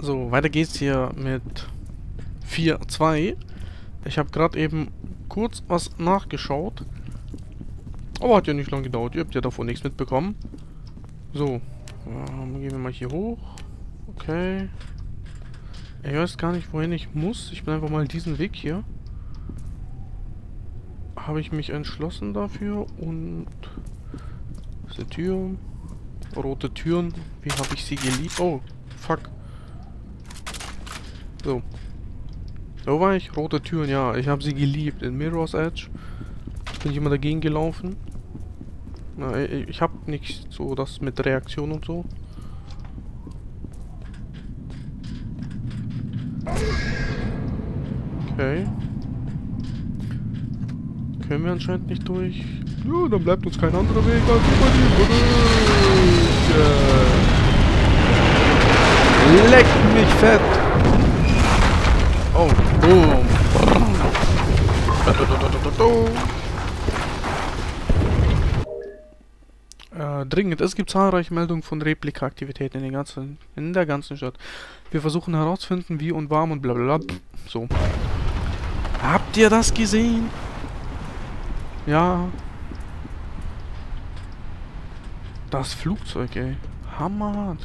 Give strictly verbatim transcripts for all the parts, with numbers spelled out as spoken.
So, weiter geht's hier mit vier Punkt zwei. Ich habe gerade eben kurz was nachgeschaut. Aber hat ja nicht lange gedauert. Ihr habt ja davon nichts mitbekommen. So, ähm, gehen wir mal hier hoch. Okay. Ich weiß gar nicht, wohin ich muss. Ich bin einfach mal diesen Weg hier. Habe ich mich entschlossen dafür. Und... Das ist eine Tür. Rote Türen. Wie habe ich sie geliebt? Oh, fuck. So. Wo war ich? Rote Türen, ja. Ich habe sie geliebt. In Mirror's Edge bin ich immer dagegen gelaufen. Na, ich ich habe nicht so das mit Reaktion und so. Okay. Können wir anscheinend nicht durch. Ja, dann bleibt uns kein anderer Weg als über die Brücke. Leck mich fett! Oh, boom! Äh, dringend. Es gibt zahlreiche Meldungen von Replika-Aktivitäten in, den ganzen, in der ganzen Stadt. Wir versuchen herauszufinden, wie und warum und blablabla. So. Habt ihr das gesehen? Ja. Das Flugzeug, ey. Hammerhart.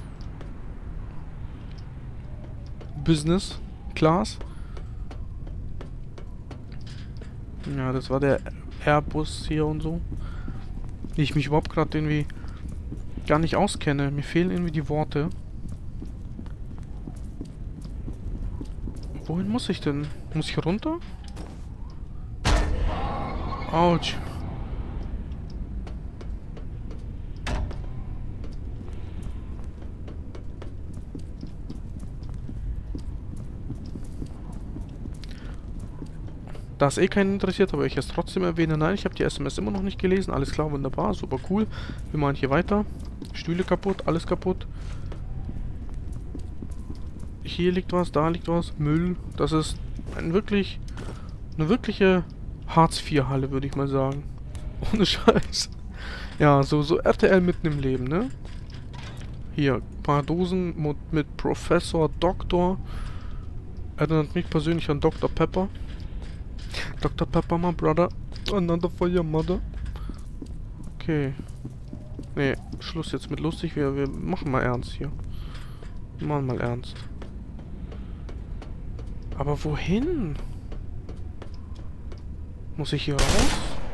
Business Class. Ja, das war der Airbus hier und so. Ich mich überhaupt gerade irgendwie gar nicht auskenne. Mir fehlen irgendwie die Worte. Wohin muss ich denn? Muss ich runter? Autsch. Da es eh keinen interessiert, aber ich es trotzdem erwähne. Nein, ich habe die S M S immer noch nicht gelesen. Alles klar, wunderbar, super cool. Wir machen hier weiter. Stühle kaputt, alles kaputt. Hier liegt was, da liegt was. Müll. Das ist ein wirklich, eine wirkliche Hartz vier Halle, würde ich mal sagen. Ohne Scheiß. Ja, so, so R T L mitten im Leben, ne? Hier, ein paar Dosen mit, mit Professor Doktor. Erinnert mich persönlich an Doktor Pepper. Doktor Pepper, my brother. Another for your mother. Okay. Nee, Schluss jetzt mit lustig. Wir, wir machen mal ernst hier. Wir machen mal ernst. Aber wohin? Muss ich hier raus?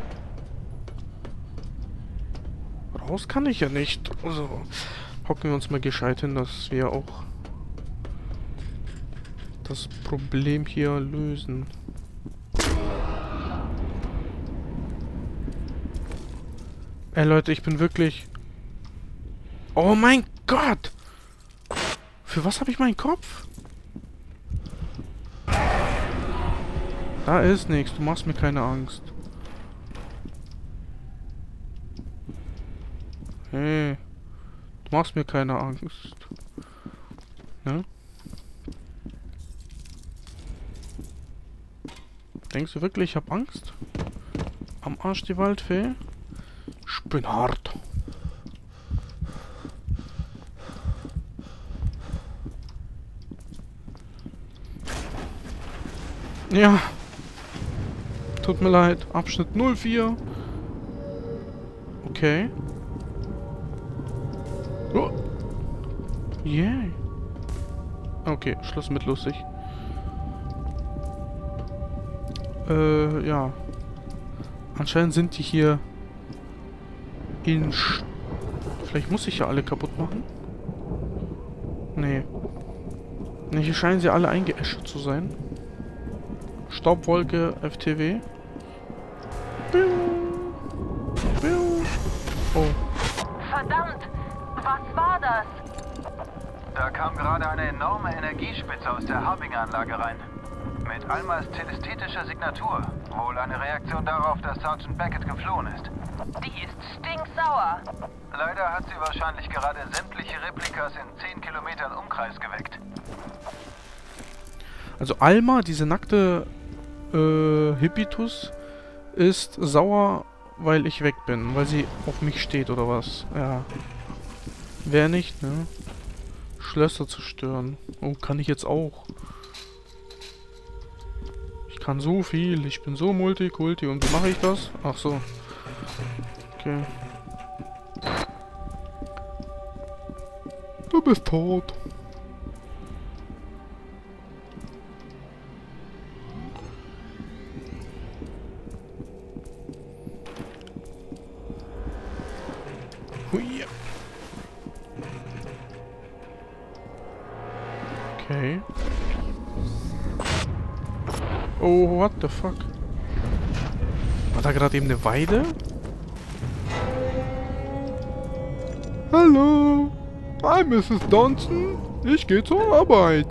Raus kann ich ja nicht. Also, hocken wir uns mal gescheit hin, dass wir auch das Problem hier lösen. Ey Leute, ich bin wirklich... Oh mein Gott! Für was habe ich meinen Kopf? Da ist nichts, du machst mir keine Angst. Hey, du machst mir keine Angst. Ne? Denkst du wirklich, ich hab Angst? Am Arsch die Waldfee? Ich bin hart. Ja. Tut mir leid. Abschnitt null vier. Okay. Oh. Yeah. Okay, Schluss mit lustig. Äh, ja. Anscheinend sind die hier in... Sch Vielleicht muss ich ja alle kaputt machen? Nee. Nee, hier scheinen sie alle eingeäscht zu sein. Staubwolke, F T W. Oh. Verdammt! Was war das? Da kam gerade eine enorme Energiespitze aus der Harbinger-Anlage rein. Mit Almas telesthetischer Signatur. Wohl eine Reaktion darauf, dass Sergeant Beckett geflohen ist. Die ist stinksauer. Leider hat sie wahrscheinlich gerade sämtliche Replikas in zehn Kilometern Umkreis geweckt. Also Alma, diese nackte äh, Hippitus, ist sauer, weil ich weg bin. Weil sie auf mich steht, oder was? Ja. Wer nicht, ne? Schlösser zerstören. Oh, kann ich jetzt auch. Ich kann so viel. Ich bin so Multikulti. Und wie mache ich das? Ach so. Okay. Du bist tot. Hui. Okay. Oh, what the fuck? War da gerade eben eine Weide? Hallo. Hi, Misses Johnson. Ich gehe zur Arbeit.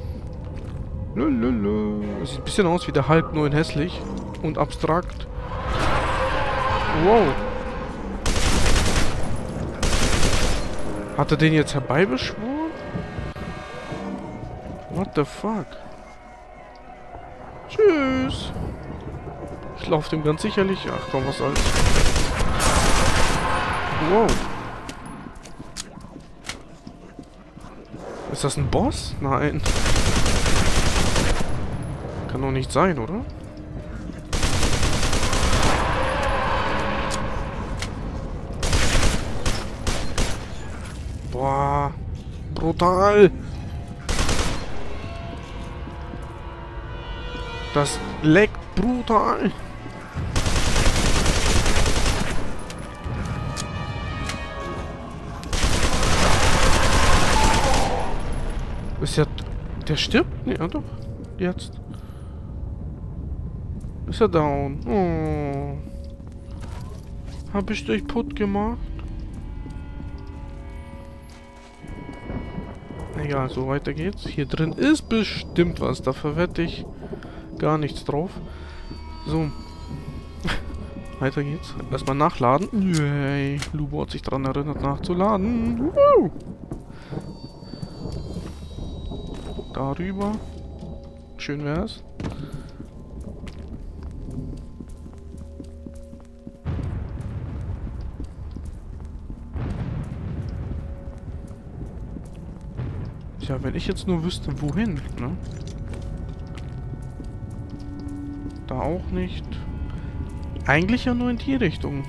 Lululu. Das sieht ein bisschen aus wie der Hulk, nur in hässlich und abstrakt. Wow. Hat er den jetzt herbeibeschworen? What the fuck? Tschüss. Ich laufe dem ganz sicherlich. Ach komm, was soll's. Wow. Ist das ein Boss? Nein. Kann doch nicht sein, oder? Boah. Brutal. Das leckt brutal. Ist ja... Der stirbt? Ja, doch. Jetzt. Ist er down. Oh. Hab ich dich putt gemacht? Egal, so weiter geht's. Hier drin ist bestimmt was. Da verwette ich gar nichts drauf. So. Weiter geht's. Erstmal nachladen. Yay. Lubo hat sich daran erinnert, nachzuladen. Woo! Darüber. Schön wär's. Tja, wenn ich jetzt nur wüsste, wohin, ne? Da auch nicht. Eigentlich ja nur in die Richtung.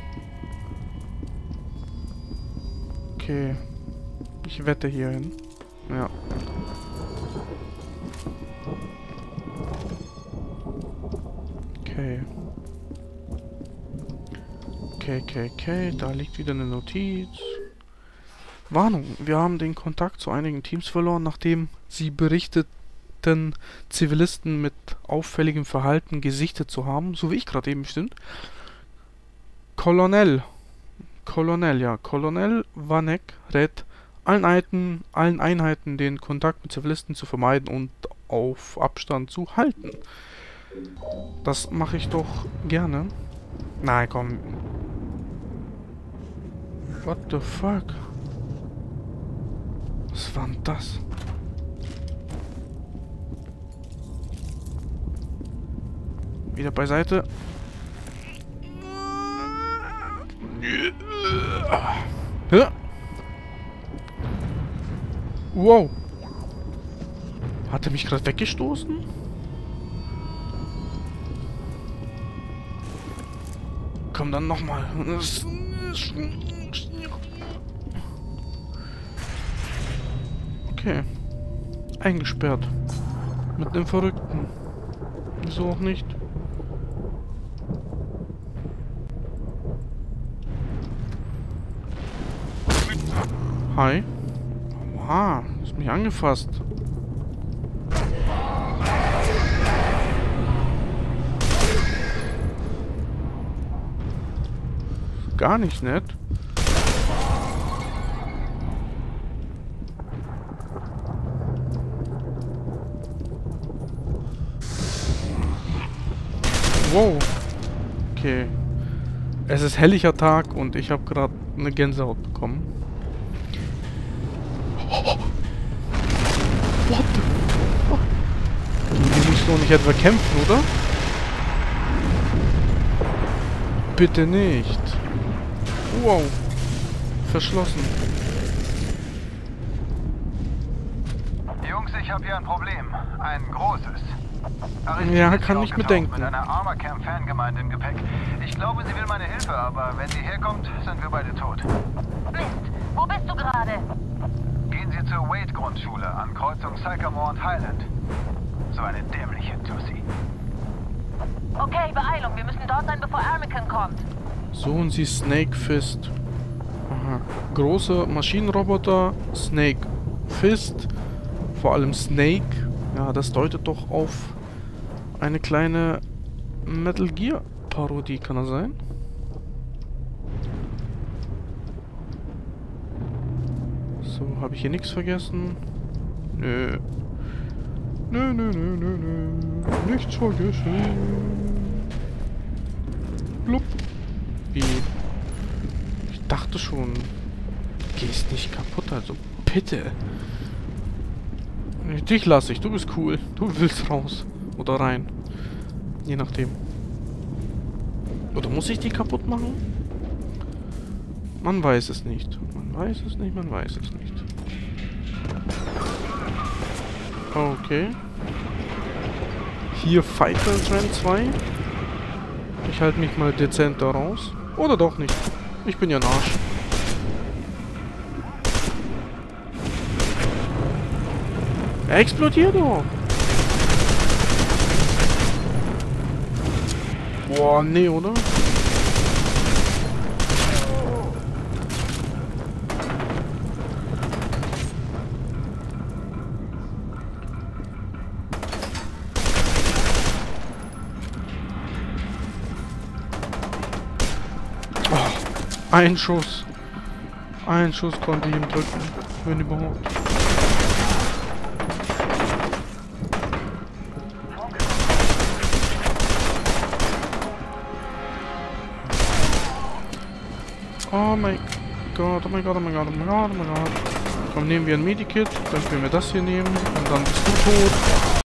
Okay. Ich wette hier hin. Ja. Okay. Okay, okay, okay. Da liegt wieder eine Notiz. Warnung. Wir haben den Kontakt zu einigen Teams verloren, nachdem sie berichteten, Zivilisten mit auffälligem Verhalten gesichtet zu haben. So wie ich gerade eben bestimmt. Colonel. Colonel, ja. Colonel Vanek rät allen Einheiten, allen Einheiten den Kontakt mit Zivilisten zu vermeiden und auf Abstand zu halten. Das mache ich doch gerne. Nein, komm. What the fuck? Was war denn das? Wieder beiseite. Ja. Wow. Hat er mich gerade weggestoßen? Komm dann nochmal. Okay. Eingesperrt. Mit einem Verrückten. Wieso auch nicht? Hi. Oha, hast mich angefasst. Gar nicht nett. Wow. Okay. Es ist helliger Tag und ich habe gerade eine Gänsehaut bekommen. What the fuck? Die muss doch nicht etwa kämpfen, oder? Bitte nicht. Wow. Verschlossen. Jungs, ich habe hier ein Problem. Ein großes. Aristide Ja, ist kann hier ich aufgetaucht bedenken. Mit einer Armor-Camp-Fangemeinde im Gepäck. Ich glaube, sie will meine Hilfe, aber wenn sie herkommt, sind wir beide tot. Mist, wo bist du gerade? Gehen Sie zur Wade-Grundschule an Kreuzung Sycamore und Highland. So eine dämliche Tussi. Okay, Beeilung, wir müssen dort sein, bevor Armican kommt. Suchen Sie Snake Fist. Aha. Große Maschinenroboter, Snake Fist. Vor allem Snake. Ja, das deutet doch auf eine kleine Metal Gear Parodie, kann das sein? So, habe ich hier nichts vergessen? Nö. Nö, nö, nö, nö, nö. Nichts vergessen. Blub. Wie? Ich dachte schon. Gehst nicht kaputt, also bitte. Dich lasse ich, du bist cool. Du willst raus. Oder rein. Je nachdem. Oder muss ich die kaputt machen? Man weiß es nicht. Man weiß es nicht, man weiß es nicht. Okay. Hier Fighter Trend zwei. Ich halte mich mal dezent da raus. Oder doch nicht. Ich bin ja ein Arsch. Er explodiert doch. Boah, nee, oder? Oh, ein Schuss. Ein Schuss konnte ich ihm drücken. Wenn überhaupt. Oh mein Gott, oh mein Gott, oh mein Gott, oh mein Gott, oh mein Gott. Komm, nehmen wir ein Medikit, dann können wir das hier nehmen und dann bist du tot.